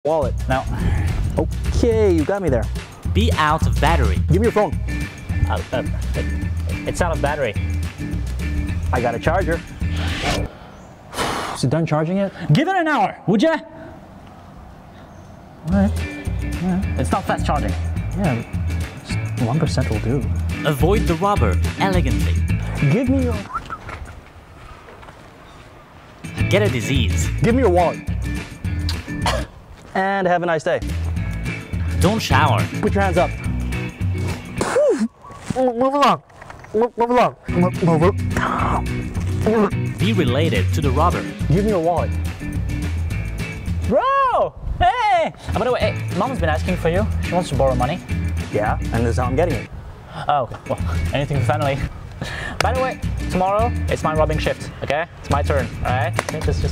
wallet. No. Okay, you got me there. Be out of battery. Give me your phone. It's out of battery. I got a charger. Is it done charging it? Give it an hour, would ya? Alright. It's not fast charging. Yeah, 1% will do. Avoid the robber elegantly. Give me your... Get a disease. Give me your wallet. And have a nice day. Don't shower. Put your hands up. Move along. Move along. Move. Be related to the robber. Give me your wallet. Bro! Hey! By the way, hey, Mom's been asking for you. She wants to borrow money. Yeah, and this is how I'm getting it. Oh, okay. Well, anything for family. By the way, tomorrow it's my robbing shift, okay? It's my turn, alright? Just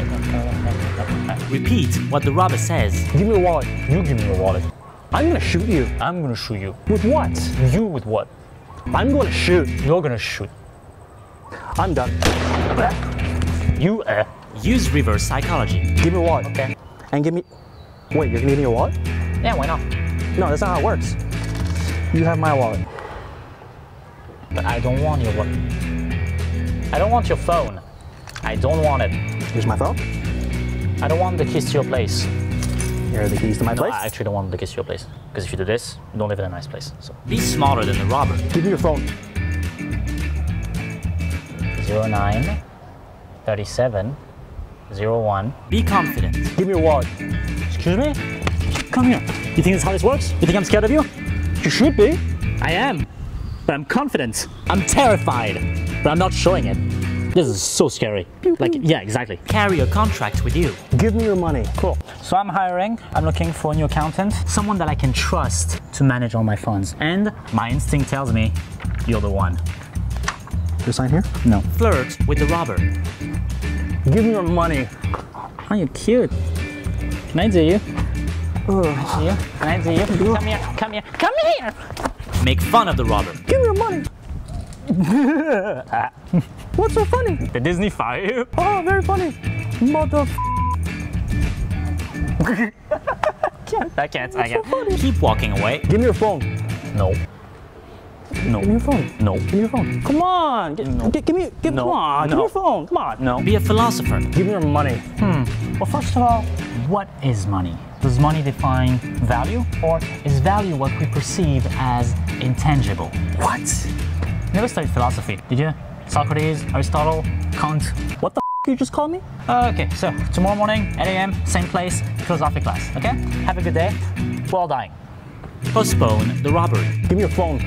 Repeat what the robber says. Give me your wallet. You give me your wallet. I'm gonna shoot you. I'm gonna shoot you. With what? You with what? I'm gonna shoot. You're gonna shoot. I'm done. You, Use reverse psychology. Give me your wallet. Okay. And give me... Wait, you're gonna give me your wallet? Yeah, why not? No, that's not how it works. You have my wallet. But I don't want your wallet. I don't want your phone. I don't want it. Here's my phone. I don't want the keys to your place. Here are the keys to my No, place. I actually don't want the keys to your place. Because if you do this, you don't live in a nice place. So Be smarter than the robber. Give me your phone. 09 37 01. Be confident. Give me your wallet. Excuse me? Come here. You think that's how this works? You think I'm scared of you? You should be. I am. But I'm confident. I'm terrified. But I'm not showing it. This is so scary. Like, yeah, exactly. Carry a contract with you. Give me your money. Cool. So I'm hiring. I'm looking for a new accountant. Someone that I can trust to manage all my funds. And my instinct tells me you're the one. You sign here? No. Flirt with the robber. Give me your money. Oh, you're cute. Can I do you? Can I do you? Can I do you? Come here. Come here. Come here. Make fun of the robber. Give me your money. What's so funny? The Disney fire. Oh, very funny. Mother. I can't. Keep walking away. Give me your phone. No. No. Give me your phone. No. Give me your phone. Come on. Give me. No. Come on. Give me your phone. Come on. No. Be a philosopher. Give me your money. Well, first of all, what is money? Does money define value, or is value what we perceive as intangible? What? You never studied philosophy, did you? Socrates, Aristotle, Kant. What the you just called me? Okay, so tomorrow morning, 8 a.m., same place, philosophy class, okay? Have a good day. We're all dying. Postpone the robbery. Give me your phone.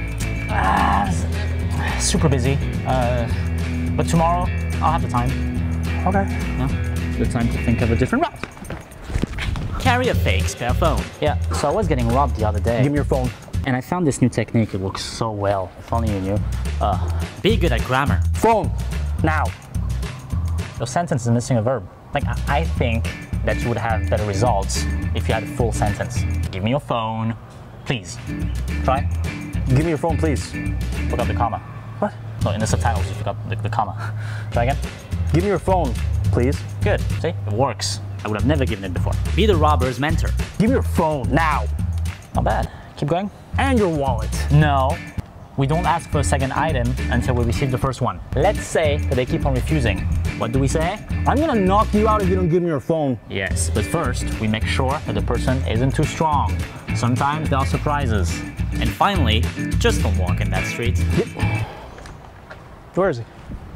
Super busy, but tomorrow, I'll have the time. Okay. No? The time to think of a different route. Carry a fake spare phone. Yeah, so I was getting robbed the other day. Give me your phone. And I found this new technique. It works so well. If only you knew. Be good at grammar. Phone. Now. Your sentence is missing a verb. Like, I think that you would have better results if you had a full sentence. Give me your phone, please. Try. Give me your phone, please. Forgot the comma. What? No, in the subtitles you forgot the comma. Try again. Give me your phone, please. Good. See? It works. I would have never given it before. Be the robber's mentor. Give me your phone now. Not bad. Keep going. And your wallet. No. We don't ask for a second item until we receive the first one. Let's say that they keep on refusing. What do we say? I'm gonna knock you out if you don't give me your phone. Yes, but first we make sure that the person isn't too strong. Sometimes there are surprises. And finally, just don't walk in that street. Where is he?